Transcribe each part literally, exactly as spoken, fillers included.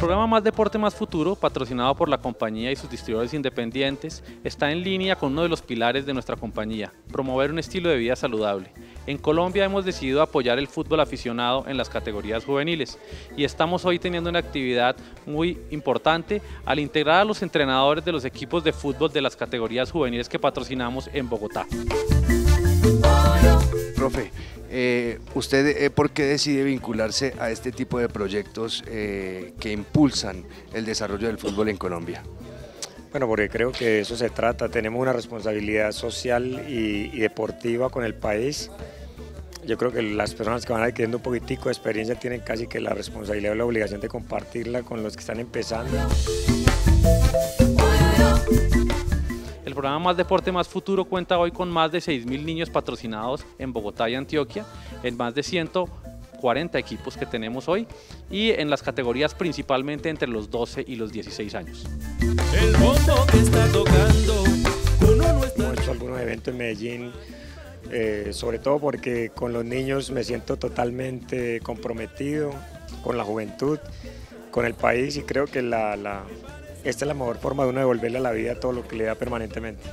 programa Más Deporte Más Futuro, patrocinado por la compañía y sus distribuidores independientes, está en línea con uno de los pilares de nuestra compañía, promover un estilo de vida saludable. En Colombia hemos decidido apoyar el fútbol aficionado en las categorías juveniles y estamos hoy teniendo una actividad muy importante al integrar a los entrenadores de los equipos de fútbol de las categorías juveniles que patrocinamos en Bogotá. Profe, eh, ¿usted eh, por qué decide vincularse a este tipo de proyectos eh, que impulsan el desarrollo del fútbol en Colombia? Bueno, porque creo que de eso se trata, tenemos una responsabilidad social y, y deportiva con el país. Yo creo que las personas que van adquiriendo un poquitico de experiencia tienen casi que la responsabilidad o la obligación de compartirla con los que están empezando. El programa Más Deporte Más Futuro cuenta hoy con más de seis mil niños patrocinados en Bogotá y Antioquia, en más de ciento cuarenta equipos que tenemos hoy y en las categorías principalmente entre los doce y los dieciséis años. El bombo que está tocando, uno no está... Hemos hecho algunos eventos en Medellín, eh, sobre todo porque con los niños me siento totalmente comprometido con la juventud, con el país, y creo que la, la, esta es la mejor forma de uno devolverle a la vida todo lo que le da permanentemente.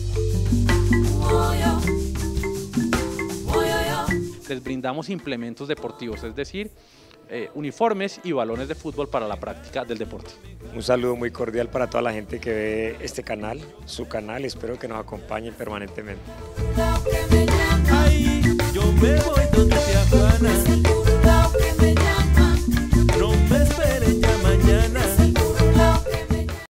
Les brindamos implementos deportivos, es decir, eh, uniformes y balones de fútbol para la práctica del deporte. Un saludo muy cordial para toda la gente que ve este canal, su canal, y espero que nos acompañen permanentemente. Ay, yo me voy donde sea Juana.